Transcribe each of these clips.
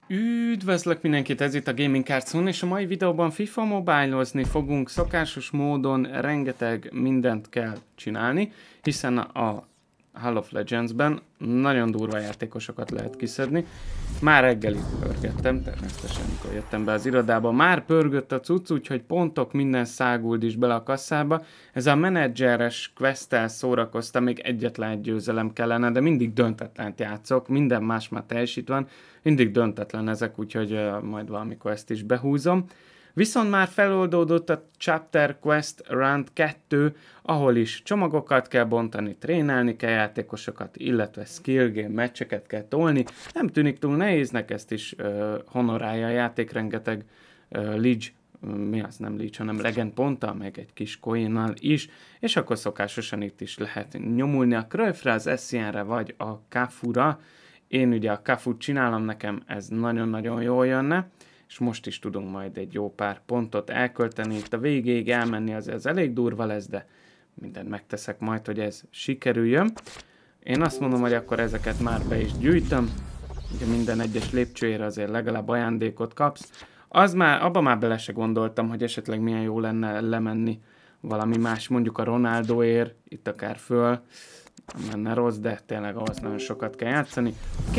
Üdvözlök mindenkit, ez itt a Gaming Card Zone, és a mai videóban FIFA Mobile-ozni fogunk. Szokásos módon rengeteg mindent kell csinálni, hiszen a Hall of Legends-ben nagyon durva játékosokat lehet kiszedni. Már reggel itt pörgettem, természetesen amikor jöttem be az irodába. Már pörgött a cucc, úgyhogy pontok, minden száguld is bele a kasszába. Ez a menedzseres quest-tel szórakoztam, még egyetlen egy győzelem kellene, de mindig döntetlent játszok, minden más már teljesít van. Mindig döntetlen ezek, úgyhogy majd valamikor ezt is behúzom. Viszont már feloldódott a Chapter Quest Round 2, ahol is csomagokat kell bontani, trénelni kell játékosokat, illetve skill game meccseket kell tolni. Nem tűnik túl nehéznek, ezt is honorálja a játék, rengeteg Liege, mi az nem Liege, hanem Legend ponttal, meg egy kis coinnal is, és akkor szokásosan itt is lehet nyomulni a Cruyffra, az Essien-re vagy a Cafura. Én ugye a Cafut csinálom, nekem ez nagyon-nagyon jól jönne, és most is tudunk majd egy jó pár pontot elkölteni. Itt a végéig elmenni az elég durva lesz, de mindent megteszek majd, hogy ez sikerüljön. Én azt mondom, hogy akkor ezeket már be is gyűjtöm. Ugye minden egyes lépcsőjére azért legalább ajándékot kapsz. Abba már bele se gondoltam, hogy esetleg milyen jó lenne lemenni valami más, mondjuk a Ronaldoért, itt akár föl. Nem lenne rossz, de tényleg ahhoz nagyon sokat kell játszani.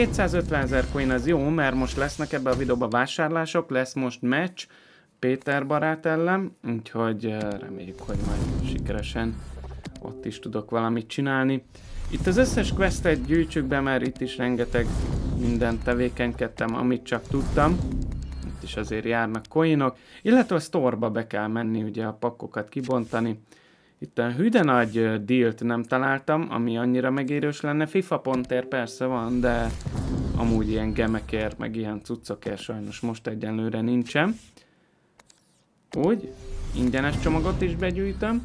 250 000 coin az jó, mert most lesznek ebbe a videóban vásárlások, lesz most meccs Péter barát ellen, úgyhogy reméljük, hogy majd sikeresen ott is tudok valamit csinálni. Itt az összes questet gyűjtsük be, mert itt is rengeteg mindent tevékenykedtem, amit csak tudtam. Itt is azért járnak coinok, illetve a store-ba be kell menni, ugye a pakkokat kibontani. Itt a hű de nagy dealt nem találtam, ami annyira megérős lenne. FIFA pontért persze van, de amúgy ilyen gemekért, meg ilyen cuccokért sajnos most egyenlőre nincsen. Úgy, ingyenes csomagot is begyűjtöm.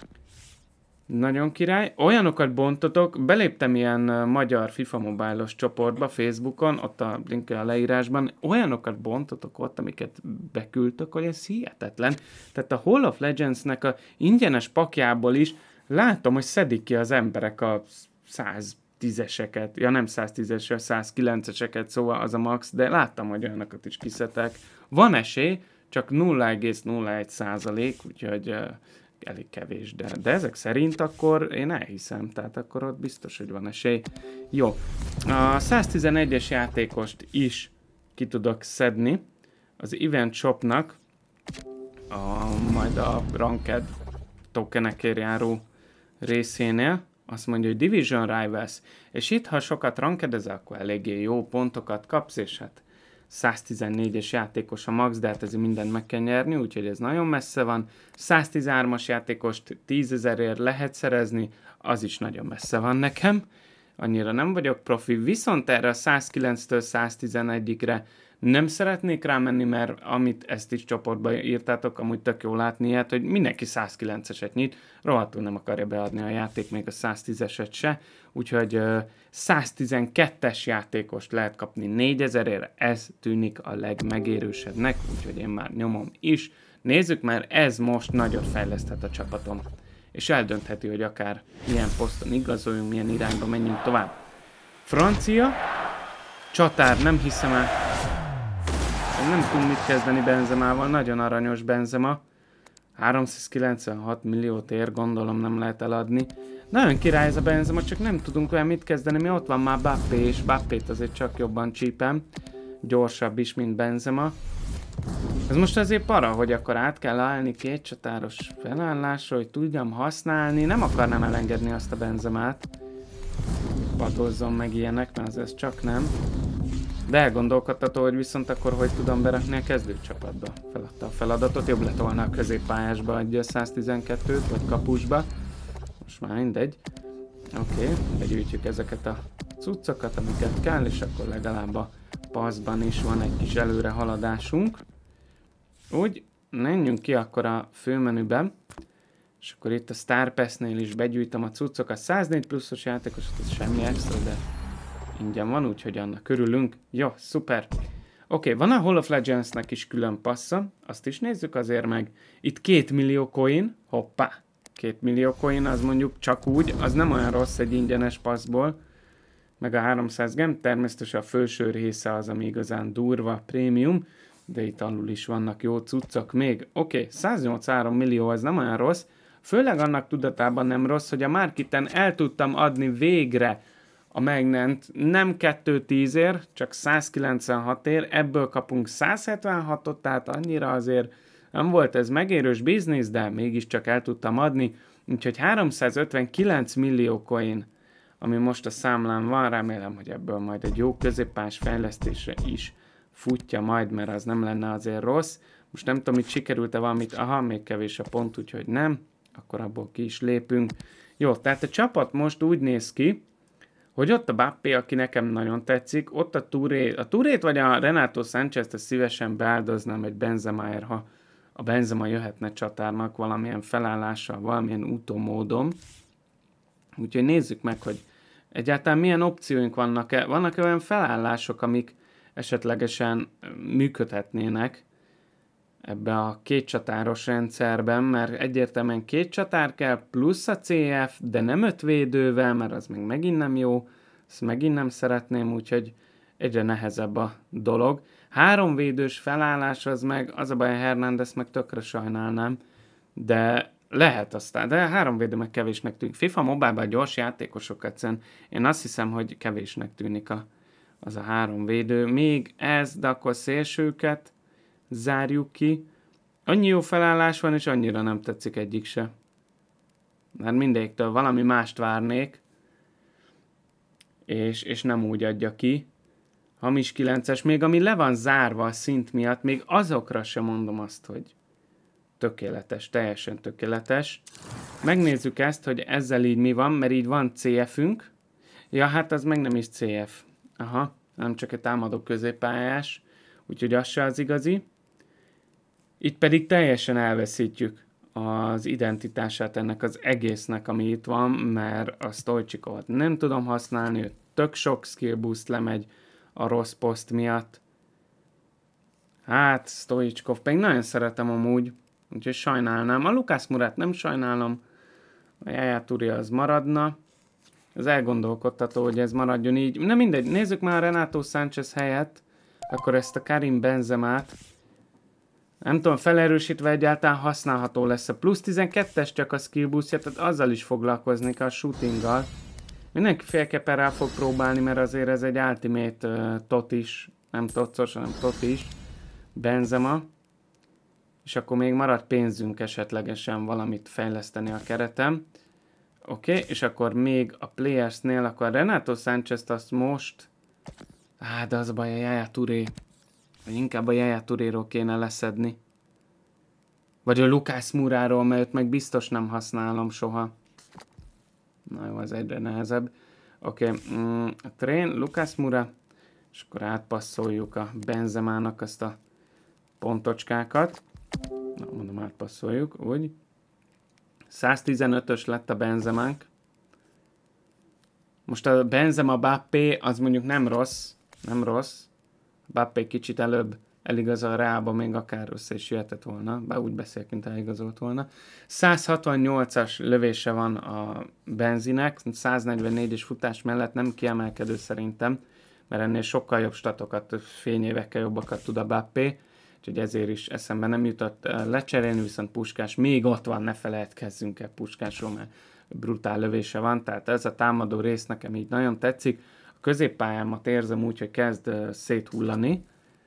Nagyon király. Olyanokat bontotok, beléptem ilyen magyar FIFA Mobile-os csoportba Facebookon, ott a link a leírásban, olyanokat bontotok ott, amiket beküldtök, hogy ez hihetetlen. Tehát a Hall of Legends-nek a ingyenes pakjából is látom, hogy szedik ki az emberek a 110-eseket, ja nem 110-es, 109-eseket, szóval az a max, de láttam, hogy olyanokat is kiszedtek. Van esély, csak 0,01%, úgyhogy elég kevés, de ezek szerint akkor én elhiszem, tehát akkor ott biztos, hogy van esély. Jó, a 111-es játékost is ki tudok szedni az Event Shopnak, majd a Ranked tokenekért járó részénél. Azt mondja, hogy Division Rivals, és itt, ha sokat rankedezel, akkor eléggé jó pontokat kapsz, és hát 114-es játékos a max, de hát ezért mindent meg kell nyerni, úgyhogy ez nagyon messze van. 113-as játékost 10 000-ért lehet szerezni, az is nagyon messze van nekem. Annyira nem vagyok profi, viszont erre a 109-től 111-re nem szeretnék rámenni, mert amit ezt is csoportba írtátok, amúgy tök jó látni ilyet, hogy mindenki 109-eset nyit, rohadtul nem akarja beadni a játék, még a 110-eset se, úgyhogy 112-es játékost lehet kapni 4000-ért, ez tűnik a legmegérősebbnek, úgyhogy én már nyomom is. Nézzük, mert ez most nagyot fejleszthet a csapatom, és eldöntheti, hogy akár milyen poszton igazoljunk, milyen irányba menjünk tovább. Francia, csatár, nem hiszem el. Nem tudunk mit kezdeni Benzemával, nagyon aranyos Benzema. 396 milliót ér, gondolom nem lehet eladni. Nagyon király ez a Benzema, csak nem tudunk olyan mit kezdeni, mi ott van már Bappé, és Bappét azért csak jobban csípem. Gyorsabb is, mint Benzema. Ez most azért para, hogy akkor át kell állni két csatáros felállásra, hogy tudjam használni. Nem akarnám elengedni azt a Benzemát. Padozzon meg ilyenek, mert ez csak nem. De elgondolkodtató, hogy viszont akkor hogy tudom berakni a kezdőcsapatba. Feladta a feladatot, jobb lett volna a középpályásba egy 112-t, vagy kapusba. Most már mindegy. Oké, begyűjtjük ezeket a cuccokat, amiket kell, és akkor legalább a passzban is van egy kis előre haladásunk. Úgy, menjünk ki akkor a főmenüben, és akkor itt a Star Pass-nél is begyűjtöm a cuccokat. 104 pluszos játékosot, ez semmi extra, de ingyen van, úgyhogy annak örülünk. Jó, szuper. Oké, van a Hall of Legends-nek is külön passza, azt is nézzük azért meg. Itt 2 millió coin, hoppá, 2 millió coin, az mondjuk csak úgy, az nem olyan rossz egy ingyenes passzból. meg a 300 gem, természetesen a felső része az, ami igazán durva, prémium, de itt alul is vannak jó cuccok még. Oké, 183 millió az nem olyan rossz, főleg annak tudatában nem rossz, hogy a Marketen el tudtam adni végre a Magnant nem 210 ér, csak 196 ér, ebből kapunk 176-ot, tehát annyira azért nem volt ez megérős biznisz, de mégiscsak el tudtam adni, úgyhogy 359 millió coin, ami most a számlán van, remélem, hogy ebből majd egy jó középpás fejlesztésre is futja majd, mert az nem lenne azért rossz. Most nem tudom, hogy sikerült-e valamit, aha, még kevés a pont, úgyhogy nem, akkor abból ki is lépünk. Jó, tehát a csapat most úgy néz ki, hogy ott a Mbappé, aki nekem nagyon tetszik, ott a Tourét vagy a Renato Sanchezt szívesen beáldoznám egy Benzemaért, ha a Benzema jöhetne csatárnak valamilyen felállással, valamilyen utómódon. Úgyhogy nézzük meg, hogy egyáltalán milyen opcióink vannak-e. Vannak-e olyan felállások, amik esetlegesen működhetnének ebbe a két csatáros rendszerben, mert egyértelműen két csatár kell, plusz a CF, de nem 5 védővel, mert az még megint nem jó, ezt megint nem szeretném, úgyhogy egyre nehezebb a dolog. 3 védős felállás az meg, az a baj, Hernández meg tökre sajnálnám, de lehet aztán, de 3 védő meg kevésnek tűnik. FIFA Mobile-ban a gyors játékosok egyszerűen, én azt hiszem, hogy kevésnek tűnik az a 3 védő. Még ez, de akkor szélsőket zárjuk ki. Annyi jó felállás van, és annyira nem tetszik egyik se. Mert mindegyiktől valami mást várnék, és nem úgy adja ki. Hamis 9-es, még ami le van zárva a szint miatt, még azokra sem mondom azt, hogy tökéletes, teljesen tökéletes. Megnézzük ezt, hogy ezzel így mi van, mert így van CF-ünk. Ja, hát az meg nem is CF. Aha, nem csak egy támadó középpályás, úgyhogy az se az igazi. Itt pedig teljesen elveszítjük az identitását ennek az egésznek, ami itt van, mert a Stoichkovot nem tudom használni, ő tök sok skill boost lemegy a rossz poszt miatt. Hát, Stoichkov pedig nagyon szeretem amúgy, úgyhogy sajnálnám. A Lucas Mourát nem sajnálom, a Yaya Touré az maradna. Ez elgondolkodtató, hogy ez maradjon így. Nem mindegy, nézzük már a Renato Sanchez helyett, akkor ezt a Karim Benzemát. Nem tudom, felerősítve egyáltalán használható lesz a plusz 12-es csak a skill boostja, tehát azzal is foglalkozni kell, a shootinggal. Mindenki félképpen rá fog próbálni, mert azért ez egy ultimate tot is, nem totszos, hanem tot is, Benzema. És akkor még marad pénzünk esetlegesen valamit fejleszteni a keretem. Oké, és akkor még a Playersnél, akkor a Renato Sanchezt azt most... de az a baj, a Yaya Touré. Vagy inkább a Yaya Touréról kéne leszedni. Vagy a Lucas Mouráról, mert őt meg biztos nem használom soha. Na jó, az egyre nehezebb. Oké, a Train, Lucas Moura, és akkor átpasszoljuk a Benzemának azt a pontocskákat. Na, mondom, átpasszoljuk, úgy. 115-ös lett a Benzemánk. Most a Benzema Mbappé az mondjuk nem rossz. Nem rossz. Mbappé kicsit előbb eligazol Reálba, még akár össze is jöhetett volna. Bár úgy beszélt, mint eligazolt volna. 168-as lövése van a Benzinek. 144-es futás mellett nem kiemelkedő szerintem. Mert ennél sokkal jobb statokat, fényévekkel jobbakat tud a Mbappé. Úgyhogy ezért is eszembe nem jutott lecserélni, viszont Puskás még ott van, ne felejtkezzünk el Puskásról, mert brutál lövése van, tehát ez a támadó rész nekem így nagyon tetszik. A középpályámat érzem úgy, hogy kezd széthullani,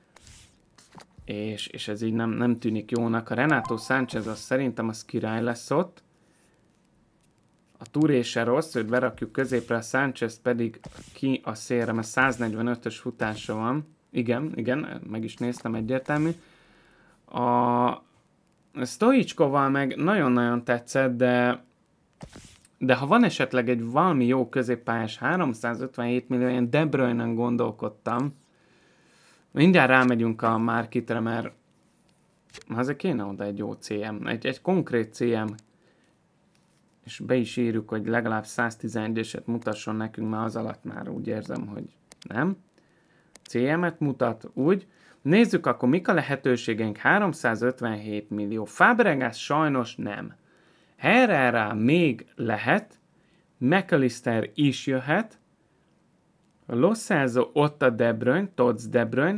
és ez így nem tűnik jónak. A Renato Sanchez az szerintem az király lesz ott. A Touré se rossz, őt berakjuk középre, a Sanchez pedig ki a szélre, mert 145-ös futása van. Igen, meg is néztem, egyértelmű. A Stoichkovval meg nagyon-nagyon tetszett, de ha van esetleg egy valami jó középpályás, 357 millió, ilyen De Bruyne-en gondolkodtam. Mindjárt rámegyünk a Marketre, mert azért kéne oda egy jó CM, egy konkrét CM. És be is írjuk, hogy legalább 111-eset mutasson nekünk, mert az alatt már úgy érzem, hogy nem. CM-et mutat, úgy. Nézzük akkor, mik a lehetőségeink. 357 millió. Fabregas sajnos nem. Herrera még lehet. McAllister is jöhet. A Lo Celso, ott a De Bruyne, Tots De Bruyne,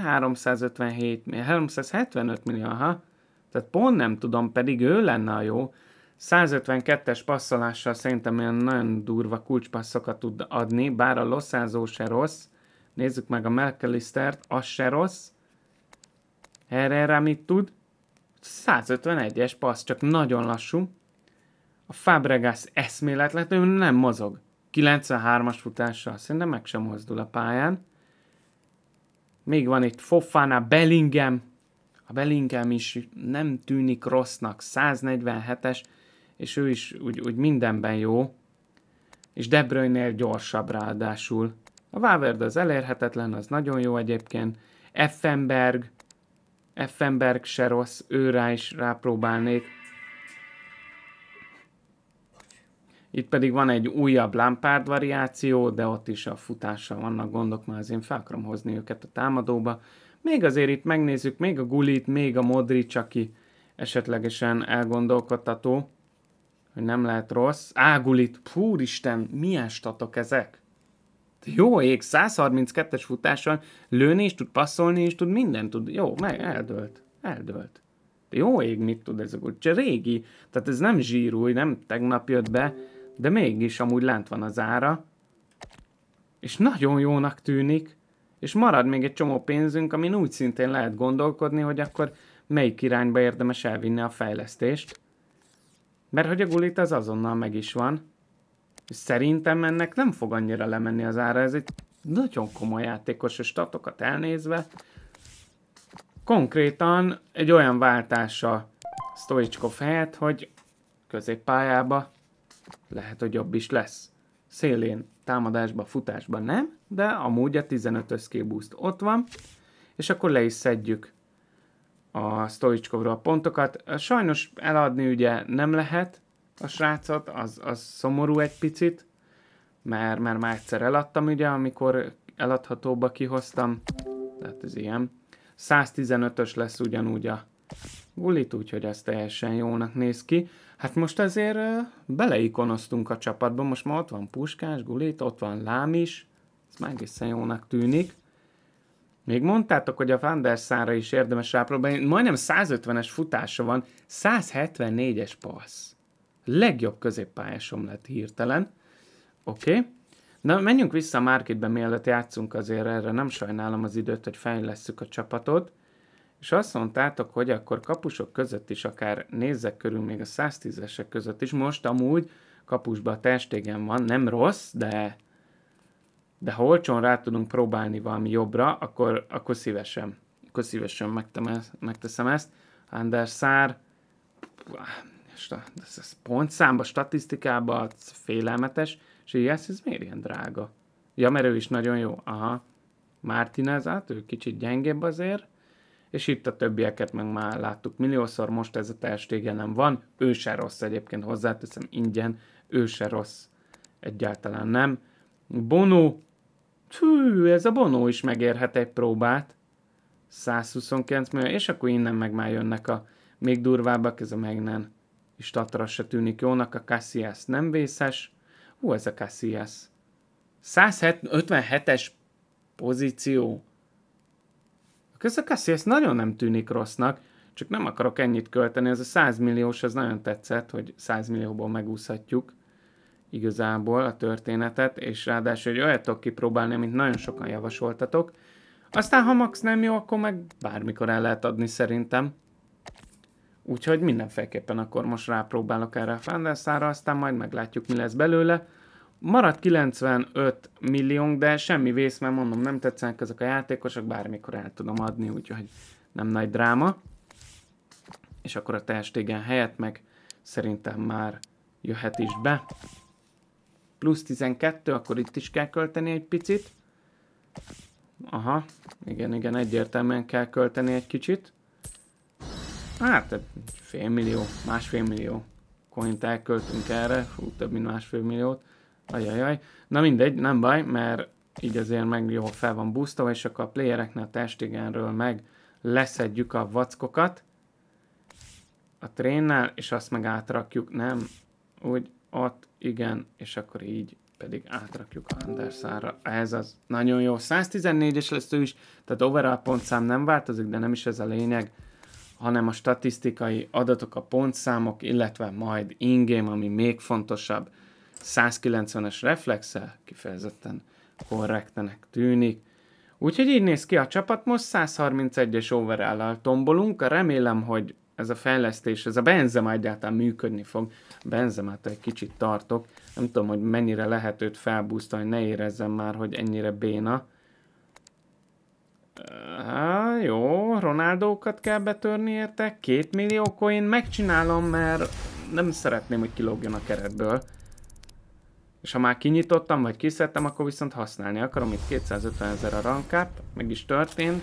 375 millió, aha. Tehát pont nem tudom, pedig ő lenne a jó. 152-es passzolással szerintem ilyen nagyon durva kulcspasszokat tud adni, bár a Lo Celso se rossz. Nézzük meg a McAllistert, az se rossz. Herrera mit tud? 151-es passz, csak nagyon lassú. A Fabregas eszméletlenül nem mozog. 93-as futással, szerintem meg sem mozdul a pályán. Még van itt Fofana, Bellingham. A Bellingham is nem tűnik rossznak, 147-es, és ő is úgy mindenben jó. És De Bruyne-nél gyorsabb ráadásul. A Valverde az elérhetetlen, az nagyon jó egyébként. Effenberg se rossz, őrá is rápróbálnék. Itt pedig van egy újabb Lampard variáció, de ott is a futással vannak gondok, mert azért fel akarom hozni őket a támadóba. Még azért itt megnézzük, még a Gullit, még a Modric, aki esetlegesen elgondolkodtató, hogy nem lehet rossz. Gullit, úristen, milyen statok ezek? Jó ég, 132-es futással lőni is tud, passzolni is tud, mindent tud. Jó, meg eldőlt. De jó ég, mit tud ez a Gullit? Régi, tehát ez nem zsírúj, nem tegnap jött be, de mégis amúgy lent van az ára. És nagyon jónak tűnik. És marad még egy csomó pénzünk, amin úgy szintén lehet gondolkodni, hogy akkor melyik irányba érdemes elvinni a fejlesztést. Mert hogy a Gullit az azonnal meg is van. És szerintem ennek nem fog annyira lemenni az ára. Ez egy nagyon komoly játékos, a statokat elnézve. Konkrétan egy olyan váltása Stoichkov helyett, hogy középpályába lehet, hogy jobb is lesz. Szélén, támadásba, futásban nem, de amúgy a 15-ös skill boost ott van, és akkor le is szedjük a Stoichkovra a pontokat. Sajnos eladni ugye nem lehet a srácot, az szomorú egy picit, mert már egyszer eladtam ugye, amikor eladhatóba kihoztam, tehát ez ilyen. 115-ös lesz ugyanúgy a Gullit, úgyhogy ez teljesen jónak néz ki. Hát most azért beleikonoztunk a csapatba, most már ott van Puskás, Gullit, ott van Lám is, ez már egészen jónak tűnik. Még mondtátok, hogy a Van der Sarra is érdemes rápróbálni, majdnem 150-es futása van, 174-es passz. Legjobb középpályásom lett hirtelen. Oké. Na, menjünk vissza a marketbe, mielőtt játszunk, azért erre nem sajnálom az időt, hogy fejlesszük a csapatot. És azt mondtátok, hogy akkor kapusok között is akár nézzek körül még a 110-esek között is. Most amúgy kapusban a Ter Stegen van, nem rossz, de ha olcsón rá tudunk próbálni valami jobbra, akkor szívesen. Akkor szívesen megteszem ezt. Van der Sar, ez pontszámba, statisztikában félelmetes, és ez miért ilyen drága? Ja, mert ő is nagyon jó. Aha. Martinez, ő kicsit gyengébb azért. És itt a többieket meg már láttuk milliószor, most ez a Ter Stegen nem van. Ő se rossz egyébként, hozzáteszem ingyen. Ő se rossz. Egyáltalán nem. Bono. Ez a Bono is megérhet egy próbát. 129 millió, és akkor innen meg már jönnek a még durvábbak, ez a Magnan. És statra se tűnik jónak, a Casillas nem vészes. Ez a Casillas. 157-es pozíció. Ez a Casillas nagyon nem tűnik rossznak, csak nem akarok ennyit költeni, ez a 100 milliós, az nagyon tetszett, hogy 100 millióból megúszhatjuk igazából a történetet, és ráadásul, hogy olyat tudok kipróbálni, amit nagyon sokan javasoltatok. Aztán, ha max nem jó, akkor meg bármikor el lehet adni szerintem. Úgyhogy mindenféleképpen akkor most rápróbálok erre a Van der Sarra, aztán majd meglátjuk, mi lesz belőle. Maradt 95 milliónk, de semmi vész, mert mondom, nem tetszenek ezek a játékosok, bármikor el tudom adni, úgyhogy nem nagy dráma. És akkor a Ter Stegen helyett meg szerintem már jöhet is be. Plusz 12, akkor itt is kell költeni egy picit. Aha, igen, egyértelműen kell költeni egy kicsit. Hát, fél millió, másfél millió coint elköltünk erre, több mint másfél milliót. Ajajaj. Na mindegy, nem baj, mert így azért meg jól fel van boostolva, és akkor a playereknél a Ter Stegenről meg leszedjük a vackokat a trénnel, és azt meg átrakjuk, nem, úgy ott, igen, és akkor így pedig átrakjuk a Andersára. Ez az nagyon jó. 114-es lesz ő is, tehát overall pontszám nem változik, de nem is ez a lényeg, hanem a statisztikai adatok, a pontszámok, illetve majd in-game, ami még fontosabb, 190-es reflexel kifejezetten korrektenek tűnik. Úgyhogy így néz ki a csapat, most 131-es overall-al tombolunk, remélem, hogy ez a fejlesztés, ez a Benzema egyáltalán működni fog. Benzemától egy kicsit tartok, nem tudom, hogy mennyire lehet őt felbúztani, ne érezzem már, hogy ennyire béna. Jó, Ronaldókat kell betörni érte, 2 millió coin, megcsinálom, mert nem szeretném, hogy kilógjon a keretből. És ha már kinyitottam, vagy kiszedtem, akkor viszont használni akarom. Itt 250 000 a rankát, meg is történt.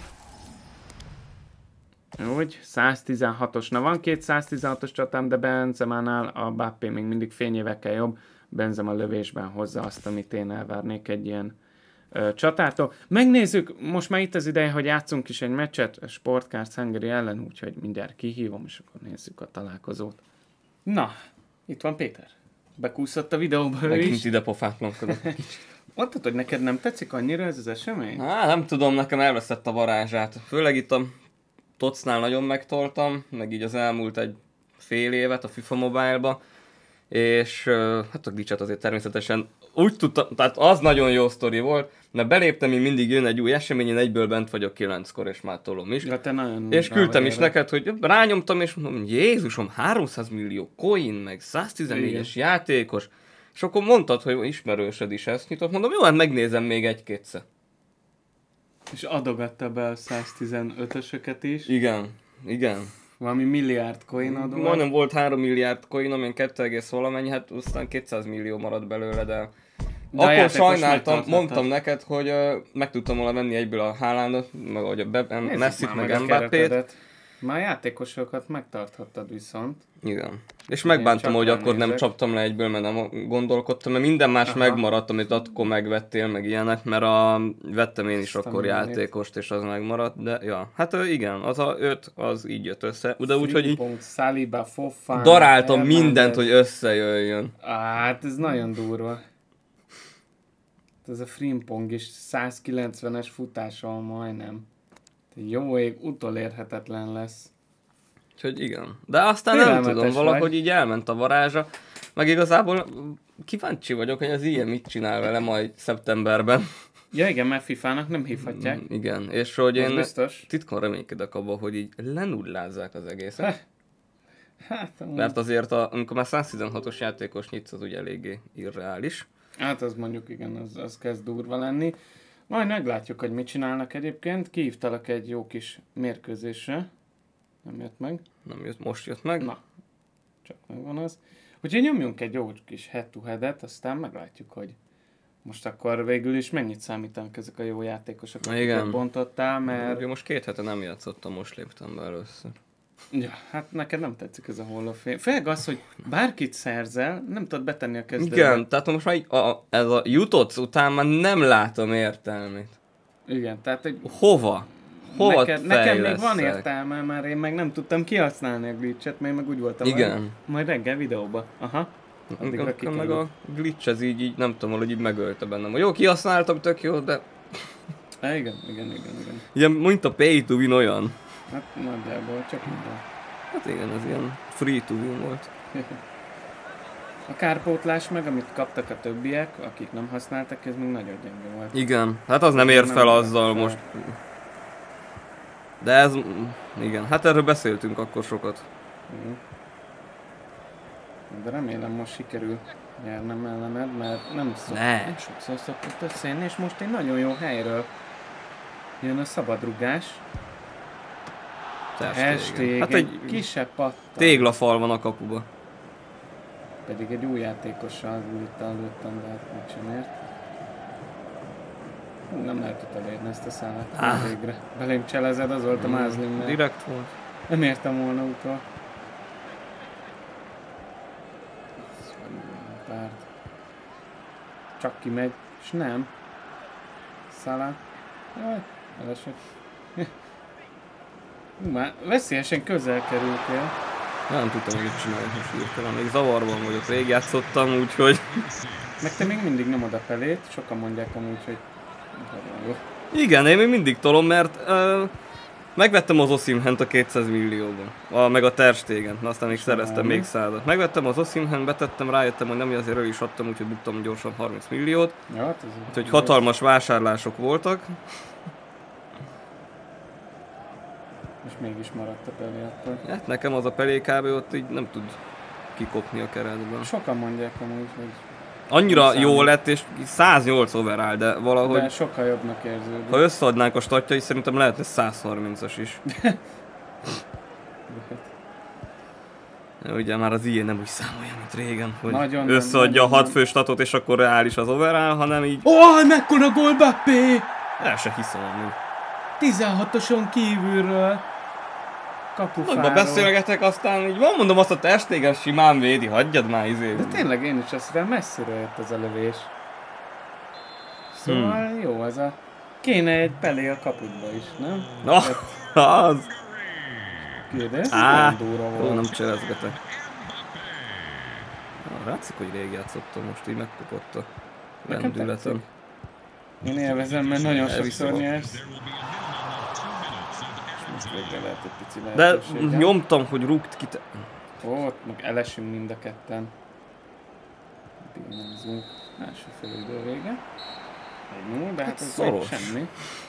Úgy, 116-os, na van 216-os csatám, de Benzemánál a Mbappé még mindig fényévekkel jobb. Benzema lövésben hozza azt, amit én elvárnék egy ilyen csatától. Megnézzük, most már itt az ideje, hogy játszunk is egy meccset Sportcards Hungary ellen, úgyhogy mindjárt kihívom, és akkor nézzük a találkozót. Na, itt van Péter. Bekúszott a videóba ő is. Megint ide pofátlankodok. Mondtad, hogy neked nem tetszik annyira ez az esemény? Nem tudom, nekem elveszett a varázsát. Főleg itt a Tocnál nagyon megtoltam, meg így az elmúlt egy fél évet a FIFA Mobile-ba, és hát a glitchet azért természetesen úgy tudtam, tehát az nagyon jó sztori volt, mert beléptem, így mindig jön egy új esemény, én egyből bent vagyok 9-kor, és már tolom is. Ja, te nagyon és küldtem is neked, hogy rányomtam, és mondom, Jézusom, 300 millió coin, meg 114-es játékos, és akkor mondtad, hogy ismerősöd is ezt nyitott, mondom, jó, hát megnézem még egy-kétszer. És adogatta be a 115-ösöket is. Igen. Valami milliárd coin adogat. Majdnem volt 3 milliárd coin, amin 2, valamennyi, hát aztán 200 millió maradt belőle, de akkor sajnáltam, mondtam neked, hogy meg tudtam volna venni egyből a Haalandot, meg a Messit, meg Mbappét. Már játékosokat megtarthattad viszont. Igen. És megbántam, hogy akkor nem csaptam le egyből, mert nem gondolkodtam, mert minden más megmaradt, amit akkor megvettél, meg ilyenek, mert vettem én is akkor játékost, és az megmaradt, de ja, hát igen, az a 5, az így jött össze, de úgyhogy így Saliba, Fofana, daráltam mindent, hogy összejöjjön. Hát ez nagyon durva. Ez a Frimpong is 190-es futással majdnem. Jó ég, utolérhetetlen lesz. Úgyhogy igen. De aztán nem tudom, valahogy így elment a varázsa. Meg igazából kíváncsi vagyok, hogy az ilyen mit csinál vele majd szeptemberben. Ja igen, mert FIFA-nak nem hívhatják. Igen, és hogy én biztos. titkon reménykedek abban, hogy így lenullázzák az egészet. Hát, mert azért, amikor már 116-os játékos nyitsz, az ugye eléggé irreális. Hát az mondjuk igen, az kezd durva lenni. Majd meglátjuk, hogy mit csinálnak egyébként. Kihívtalak egy jó kis mérkőzésre. Nem jött meg. Nem jött, most jött meg. Na, csak megvan az. Úgyhogy nyomjunk egy jó kis head-to-headet, aztán meglátjuk, hogy most akkor végül is mennyit számítanak ezek a jó játékosok, akiket bontottál, mert... Ugye most 2 hete nem játszottam, most léptem be először. Ja, hát neked nem tetszik ez a Hall of Fame. Főleg az, hogy bárkit szerzel, nem tudod betenni a kezdőbe. Igen, tehát most már ez a jutott után már nem látom értelmét. Igen, tehát hogy... Hova nekem még van értelme, mert én meg nem tudtam kihasználni a glitchet, mert én meg úgy voltam, igen. Majd reggel videóba. Aha. Nekem meg a glitch ez így nem tudom, hogy így megölte bennem. Jó, kihasználtam, tök jó, de... Igen. Ilyen, mint a pay to win olyan. Hát nagyjából, csak minden. Hát igen, ez ilyen free to win volt. A kárpótlás meg, amit kaptak a többiek, akik nem használtak, ez még nagyon gyenge volt. Igen, hát az nem ért fel azzal most. De ez, igen, hát erről beszéltünk akkor sokat. De remélem most sikerül nyernem ellened, mert nem sokszor szokott összejönni, és most egy nagyon jó helyről jön a szabadrugás. Testék, hát egy kisebb pattan. Téglafal van a kapuba. Pedig egy új játékossal lőttem, de hát mit sem ért. Nem lehet ott elérni ezt a szállat végre. Belém cselezed, az volt a mázlim, mert direkt volt. nem értem volna utol. Párt. Csak kimegy, és nem. Szállat. Jaj, elesett. Már veszélyesen közel kerültél. Nem tudtam, hogy mit csinálni most hirtelen. Még zavarban vagyok, rég játszottam, úgyhogy... Meg te még mindig nyomod a pelét, sokan mondják amúgy, hogy... Igen, én még mindig tolom, mert megvettem az Osimhent a 200 millióban, meg a Ter Stegen, aztán még szereztem még 100-at. Megvettem az Osimhent, betettem, rájöttem, hogy nem azért el is adtam, úgyhogy buktam gyorsan 30 milliót. Ja, hát úgyhogy hatalmas vásárlások voltak. És mégis maradt a pelé akkor. Hát nekem az a pelé kb. Ott így nem tud kikopni a keretben. Sokan mondják amúgy, hogy... Annyira jó lett, és 108 overall, de valahogy... De sokkal jobbnak érződik. Ha összeadnánk a statjait, szerintem lehetne 130-as is. Ugye már az ilyen nem úgy számolja, mint régen, hogy nagyon összeadja a 6 fő statot, és akkor reális az overall, hanem így... mekkora gól Mbappé! El se hiszem amúgy. 16-oson kívülről. Kapufáról. Nagyban beszélgetek, aztán így van, mondom, azt a Ter Stegen simán védi, hagyjad már izé. De tényleg én is azt hiszem, messziről jött az a lövés. Szóval jó az a... Kéne egy pelé a kapudba is, nem? Na, az! Kérdez, durva volt. Jó, nem cselezgetek. Látszik, hogy rég játszottam, most így megkopott a lendületem. Én élvezem, mert nagyon sokszor nyersz. Most végre lehet egy pici lehetőséggel. De nyomtam, hogy rúgt ki te... Ó, meg elesünk mind a ketten. Bízunk. Első félidő vége. 1-0, de hát ez szoros. Semmi.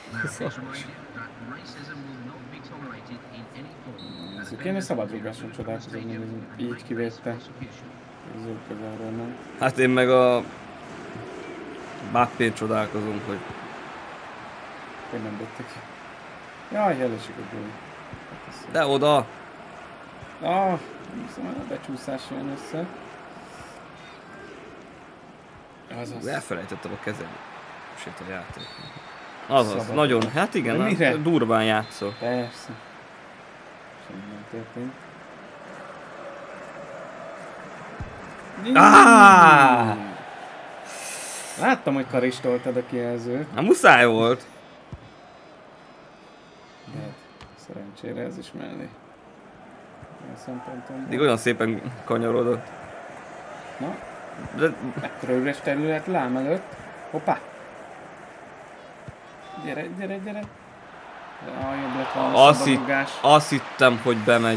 Én a szabadrúgáson csodálkozom, hogy így kivétte. Zöld közelről nem. Hát én meg a... Mbappén csodálkozom, hogy... Hogy nem dobta ki. Jaj, elesik a gól. De oda! Nem hiszem, a becsúszás jön össze. Azaz. Elfelejtettem a kezem. Sét a játék. Azaz, Szabad. nagyon, hát igen, hát durván játszol. Persze. Semmi nem történt. Láttam, hogy karistoltad a kijelzőt. Na muszáj volt. De szerencsére ez is mellé. A szempontomban. Még olyan szépen kanyarodott. Na, de... ekkora üres terület lám előtt. Hoppá! Gyere! Jobb lett volna a szabadrugás. Azt hittem, hogy bemegy.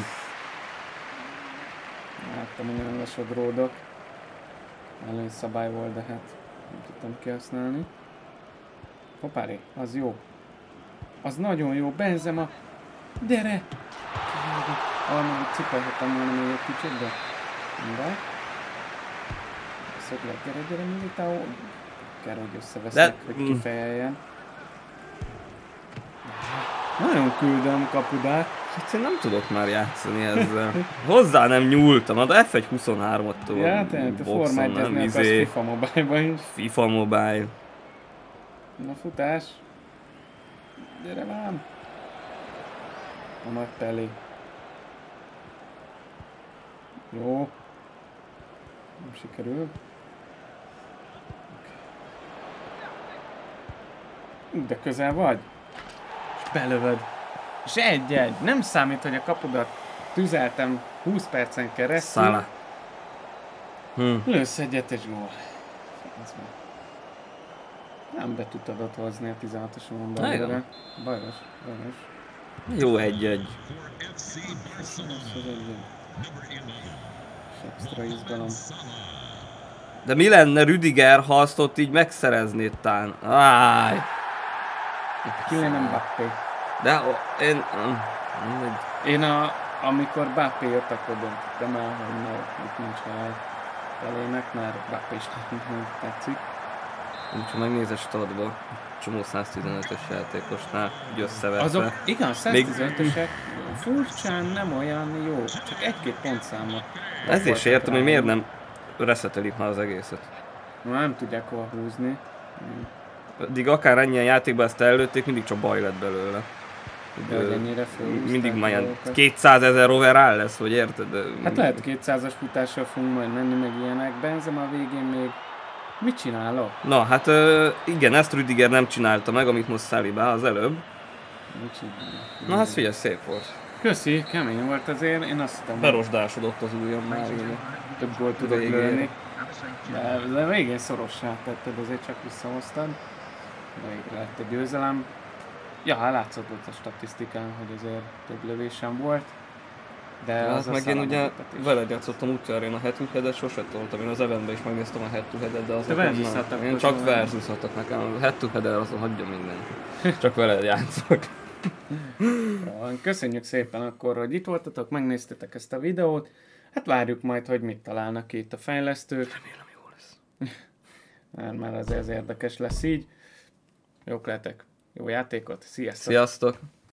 Láttam, hogy nagyon lesodródok. Előnyszabály volt, de hát nem tudtam kihasználni. Hoppáré, az jó. Az nagyon jó, Benzema. Gyere! Valami cipelhetem volna még egy kicsit, de mindegy. Szöglet, gyere, Militao. Kell, hogy összeveszek, hogy kifejeljen. Nagyon küldöm kapudát. Hát én nem tudok már játszani ezzel. Hozzá nem nyúltam, de F1 23-attól. Ja, tehát a Forma 1-et akarsz FIFA Mobile-ban is. FIFA Mobile. Na futás. Gyere vám. A nagy pelé. Jó. Nem sikerül. De közel vagy. És belövöd. És 1-1. Nem számít, hogy a kapudat tüzeltem 20 percen keresztül. Szála. Lősz egyet és gól. Nem be tudtad ott hozni a 16-oson belőle. Bajos. Jó 1-1. Extra izgalom. De mi lenne Rüdiger, ha azt ott így megszereznéd tán? Áj! Kylian Mbappé. De én... amikor Mbappé jött, akkor döntöttem el, hogy itt nincs hely elének, mert Mbappé is nem tetszik. Ha megnézed statba, csomó 115-ös játékosnál, így összevetve. Azok, igen, 115-ösek furcsán nem olyan jó, csak 1-2 pontszámot. Ezért sem értem, hogy miért nem reszetelik már az egészet. Nem tudják hova húzni. Pedig akár ennyien játékban ezt előtték, mindig csak baj lett belőle. Mindig már ilyen 200 000 overall lesz, vagy érted? De... Hát lehet 200-as futással fogunk majd menni, meg ilyenek. Benzema a végén még... Mit csinálok? Na, hát igen, ezt Rüdiger nem csinálta meg, amit most Saliba az előbb. Mit csinálok? Na, hát figyelj, szép volt. Köszi, kemény volt azért, én azt hittem, hogy Berosdásodott az ujjam már így. több gólt tudok Végén. lőni. De végén szorossá tetted, azért csak visszahoztad. Végre lett a győzelem. Ja, hát látszott ott a statisztikán, hogy azért több lövésem volt. De Hát az a meg én ugye szalametetés. veled játszottam útjára, én a head-to-headet sose toltam, én az eventben is megnéztem a head-to-headet, de az Te nekem versus nem. hatok Én voltál. csak versus hatok nekem, a head-to-headet azon hagyja mindenki. Csak veled játszok. Jó, köszönjük szépen akkor, hogy itt voltatok, megnéztétek ezt a videót. Hát várjuk majd, hogy mit találnak ki itt a fejlesztők. Remélem jó lesz. Már azért ez érdekes lesz így. Jók lehetek, jó játékot, sziasztok! Sziasztok!